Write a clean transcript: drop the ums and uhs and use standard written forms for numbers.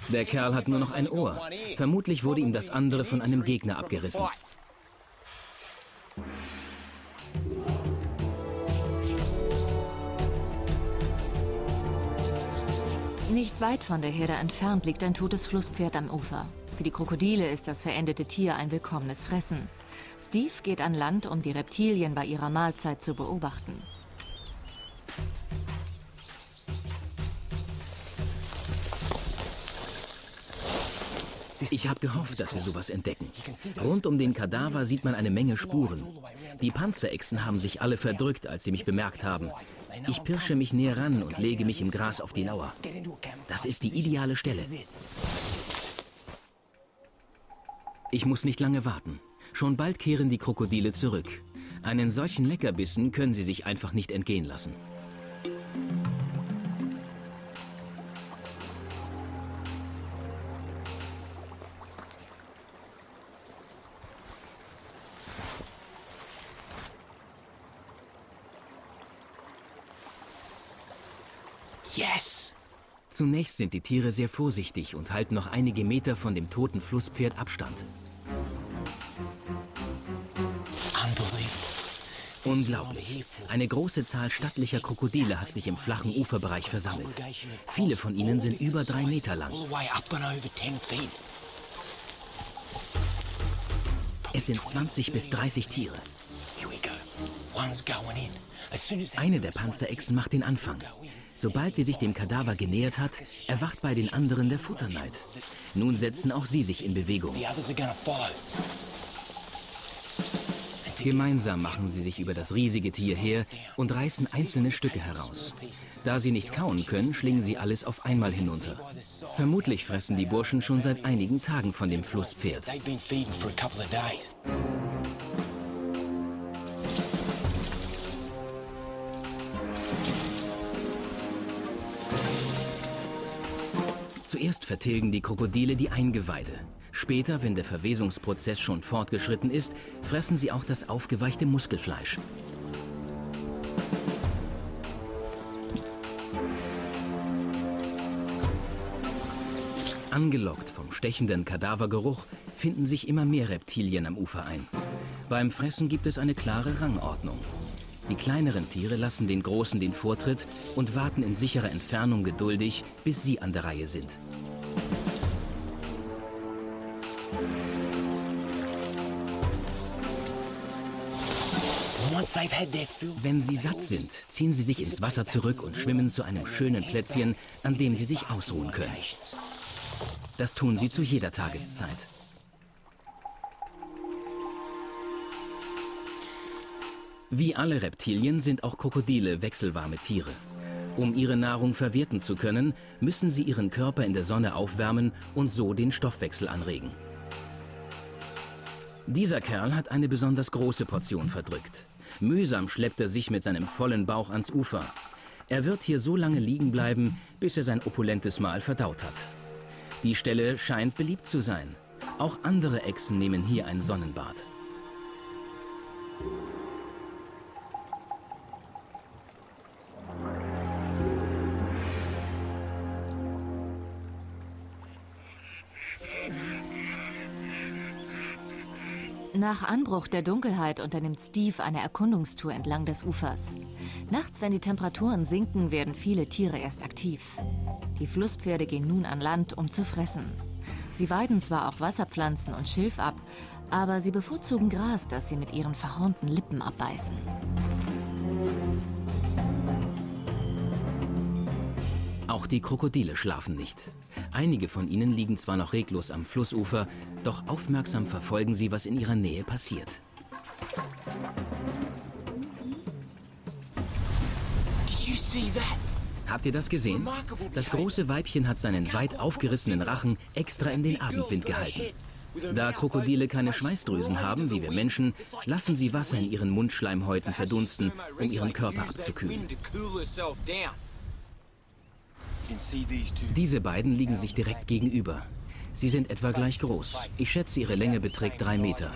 Der Kerl hat nur noch ein Ohr. Vermutlich wurde ihm das andere von einem Gegner abgerissen. Nicht weit von der Herde entfernt liegt ein totes Flusspferd am Ufer. Für die Krokodile ist das verendete Tier ein willkommenes Fressen. Steve geht an Land, um die Reptilien bei ihrer Mahlzeit zu beobachten. Ich habe gehofft, dass wir sowas entdecken. Rund um den Kadaver sieht man eine Menge Spuren. Die Panzerechsen haben sich alle verdrückt, als sie mich bemerkt haben. Ich pirsche mich näher ran und lege mich im Gras auf die Lauer. Das ist die ideale Stelle. Ich muss nicht lange warten. Schon bald kehren die Krokodile zurück. Einen solchen Leckerbissen können sie sich einfach nicht entgehen lassen. Yes! Zunächst sind die Tiere sehr vorsichtig und halten noch einige Meter von dem toten Flusspferd Abstand. Unglaublich. Eine große Zahl stattlicher Krokodile hat sich im flachen Uferbereich versammelt. Viele von ihnen sind über 3 Meter lang. Es sind 20 bis 30 Tiere. Eine der Panzerechsen macht den Anfang. Sobald sie sich dem Kadaver genähert hat, erwacht bei den anderen der Futterneid. Nun setzen auch sie sich in Bewegung. Gemeinsam machen sie sich über das riesige Tier her und reißen einzelne Stücke heraus. Da sie nicht kauen können, schlingen sie alles auf einmal hinunter. Vermutlich fressen die Burschen schon seit einigen Tagen von dem Flusspferd. Zuerst vertilgen die Krokodile die Eingeweide. Später, wenn der Verwesungsprozess schon fortgeschritten ist, fressen sie auch das aufgeweichte Muskelfleisch. Angelockt vom stechenden Kadavergeruch finden sich immer mehr Reptilien am Ufer ein. Beim Fressen gibt es eine klare Rangordnung. Die kleineren Tiere lassen den Großen den Vortritt und warten in sicherer Entfernung geduldig, bis sie an der Reihe sind. Wenn sie satt sind, ziehen sie sich ins Wasser zurück und schwimmen zu einem schönen Plätzchen, an dem sie sich ausruhen können. Das tun sie zu jeder Tageszeit. Wie alle Reptilien sind auch Krokodile wechselwarme Tiere. Um ihre Nahrung verwerten zu können, müssen sie ihren Körper in der Sonne aufwärmen und so den Stoffwechsel anregen. Dieser Kerl hat eine besonders große Portion verdrückt. Mühsam schleppt er sich mit seinem vollen Bauch ans Ufer. Er wird hier so lange liegen bleiben, bis er sein opulentes Mahl verdaut hat. Die Stelle scheint beliebt zu sein. Auch andere Echsen nehmen hier ein Sonnenbad. Nach Anbruch der Dunkelheit unternimmt Steve eine Erkundungstour entlang des Ufers. Nachts, wenn die Temperaturen sinken, werden viele Tiere erst aktiv. Die Flusspferde gehen nun an Land, um zu fressen. Sie weiden zwar auch Wasserpflanzen und Schilf ab, aber sie bevorzugen Gras, das sie mit ihren verhornten Lippen abbeißen. Auch die Krokodile schlafen nicht. Einige von ihnen liegen zwar noch reglos am Flussufer, doch aufmerksam verfolgen sie, was in ihrer Nähe passiert. Habt ihr das gesehen? Das große Weibchen hat seinen weit aufgerissenen Rachen extra in den Abendwind gehalten. Da Krokodile keine Schweißdrüsen haben, wie wir Menschen, lassen sie Wasser in ihren Mundschleimhäuten verdunsten, um ihren Körper abzukühlen. Diese beiden liegen sich direkt gegenüber. Sie sind etwa gleich groß. Ich schätze, ihre Länge beträgt 3 Meter.